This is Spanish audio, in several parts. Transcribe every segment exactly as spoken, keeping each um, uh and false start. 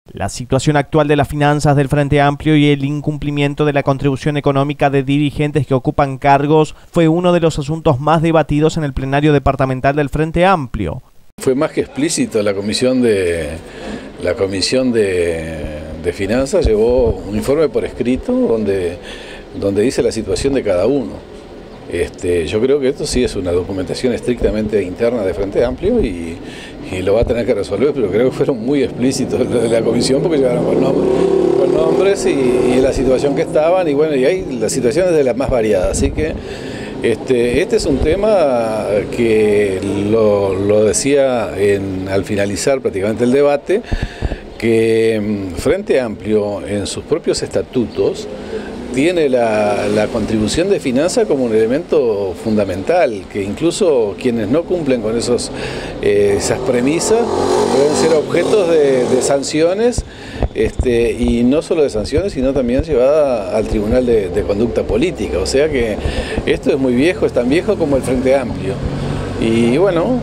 La situación actual de las finanzas del Frente Amplio y el incumplimiento de la contribución económica de dirigentes que ocupan cargos fue uno de los asuntos más debatidos en el plenario departamental del Frente Amplio. Fue más que explícito, la comisión de, la comisión de, de finanzas llevó un informe por escrito donde, donde dice la situación de cada uno. Este, yo creo que esto sí es una documentación estrictamente interna de Frente Amplio y, y lo va a tener que resolver, pero creo que fueron muy explícitos de la comisión porque llegaron con nombres, con nombres y, y la situación que estaban, y bueno, y hay las situaciones de las más variadas, así que este, este es un tema que lo, lo decía en, al finalizar prácticamente el debate, que Frente Amplio en sus propios estatutos tiene la, la contribución de finanzas como un elemento fundamental, que incluso quienes no cumplen con esos, eh, esas premisas pueden ser objetos de, de sanciones, este, y no solo de sanciones, sino también llevada al Tribunal de, de Conducta Política. O sea que esto es muy viejo, es tan viejo como el Frente Amplio. Y bueno,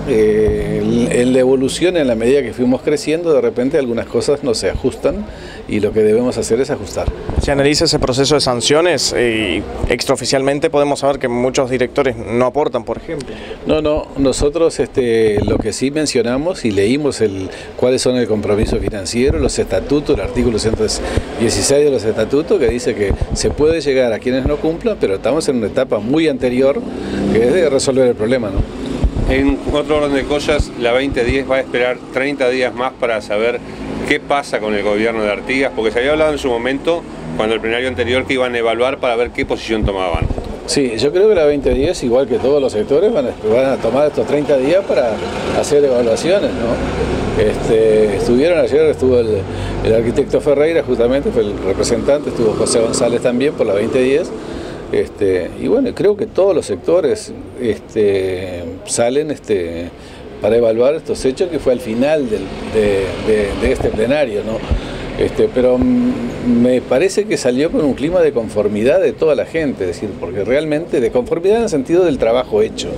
eh, en la evolución, en la medida que fuimos creciendo, de repente algunas cosas no se ajustan y lo que debemos hacer es ajustar. Se analiza ese proceso de sanciones y extraoficialmente podemos saber que muchos directores no aportan, por ejemplo. No, no, nosotros este, lo que sí mencionamos y leímos el, cuáles son el compromiso financiero, los estatutos, el artículo ciento dieciséis de los estatutos, que dice que se puede llegar a quienes no cumplan, pero estamos en una etapa muy anterior que es de resolver el problema, ¿no? En otro orden de cosas, la veinte diez va a esperar treinta días más para saber qué pasa con el gobierno de Artigas, porque se había hablado en su momento, cuando el plenario anterior, que iban a evaluar para ver qué posición tomaban. Sí, yo creo que la veinte diez, igual que todos los sectores, van a, van a tomar estos treinta días para hacer evaluaciones, ¿no? Este, estuvieron ayer, estuvo el, el arquitecto Ferreira, justamente, fue el representante, estuvo José González también por la veinte diez. Este, y bueno, creo que todos los sectores este, salen este, para evaluar estos hechos, que fue al final del, de, de, de este plenario, ¿no? Este, pero me parece que salió con un clima de conformidad de toda la gente, es decir, porque realmente de conformidad en el sentido del trabajo hecho.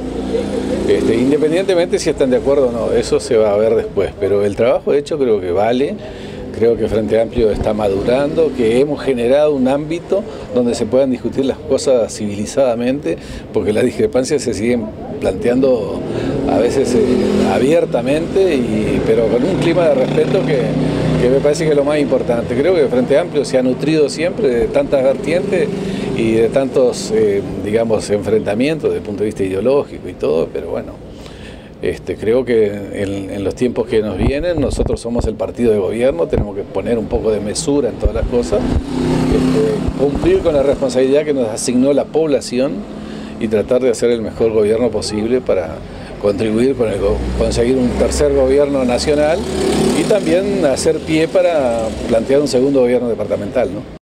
Este, independientemente si están de acuerdo o no, eso se va a ver después, pero el trabajo hecho creo que vale. Creo que Frente Amplio está madurando, que hemos generado un ámbito donde se puedan discutir las cosas civilizadamente, porque las discrepancias se siguen planteando a veces eh, abiertamente, y, pero con un clima de respeto que, que me parece que es lo más importante. Creo que Frente Amplio se ha nutrido siempre de tantas vertientes y de tantos, eh, digamos, enfrentamientos desde el punto de vista ideológico y todo, pero bueno. Este, creo que en, en los tiempos que nos vienen, nosotros somos el partido de gobierno, tenemos que poner un poco de mesura en todas las cosas, este, cumplir con la responsabilidad que nos asignó la población y tratar de hacer el mejor gobierno posible para contribuir con el, conseguir un tercer gobierno nacional y también hacer pie para plantear un segundo gobierno departamental, ¿no?